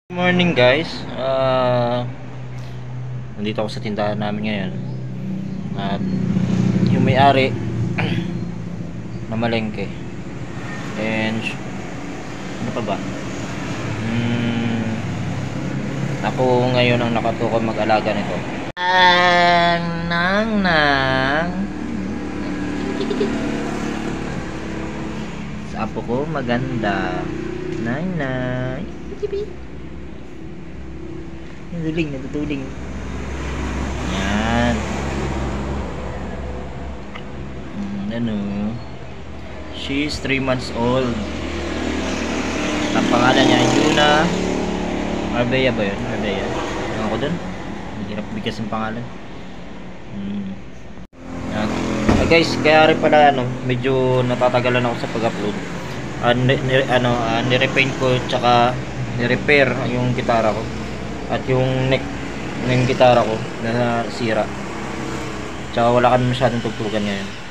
Good morning guys. Nandito ako sa tindahan namin ngayon. At yung may-ari na malengke. And ano pa ba? Ako ngayon ang nakatukoy mag-alaga nito. Nang sa apo ko maganda. Nang natutuling. Yan. Ano? She's 3 months old. Ang pangalan niya Yuna. Arbea ba yun? Arbea. Ano ko dun? Hirap bigkas ng pangalan. Yan. Guys, kaya rin pala medyo natatagalan ako sa pag-upload. Nirepaint ko tsaka nirepair yung gitara ko. At yung neck ng gitara ko na sira. Tsaka wala kami masyadong tugtugan ngayon.